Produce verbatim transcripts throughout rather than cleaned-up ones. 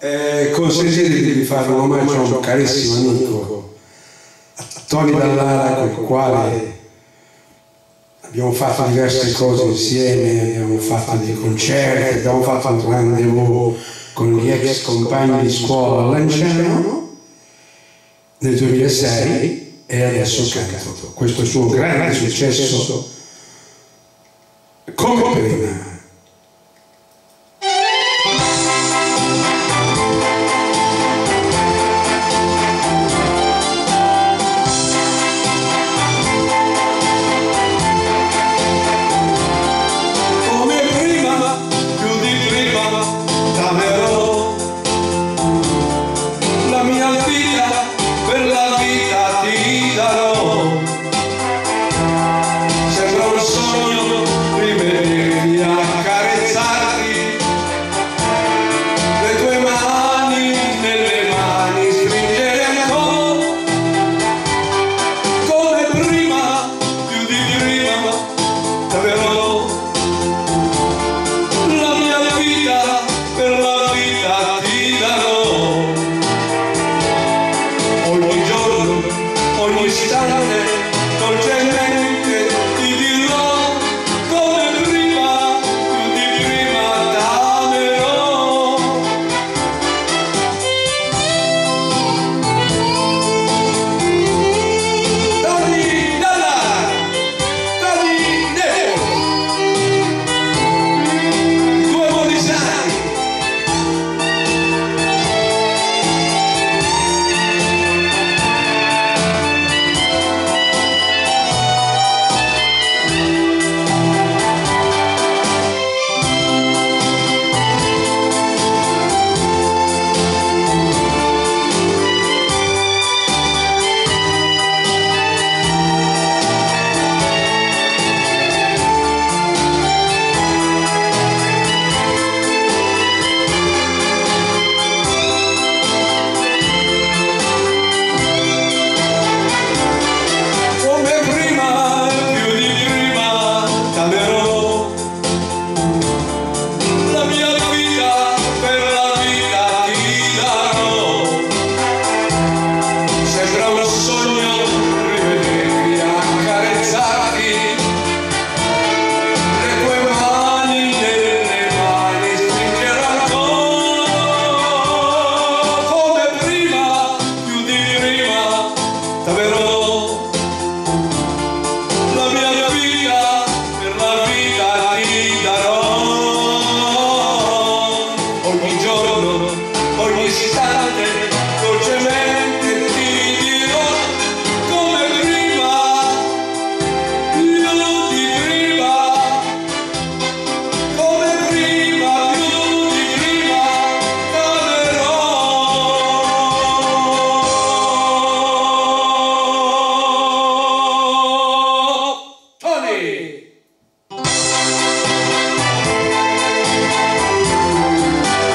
Eh, consentitemi di fare un omaggio a un carissimo amico, a Tony Dallara, con il quale abbiamo fatto diverse cose insieme, abbiamo fatto dei concerti, abbiamo fatto un rendezvous con gli ex compagni di scuola a Lanciano nel duemilasei e adesso canta questo suo grande successo come prima.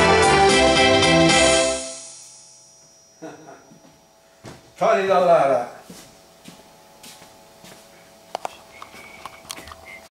Tony Dallara.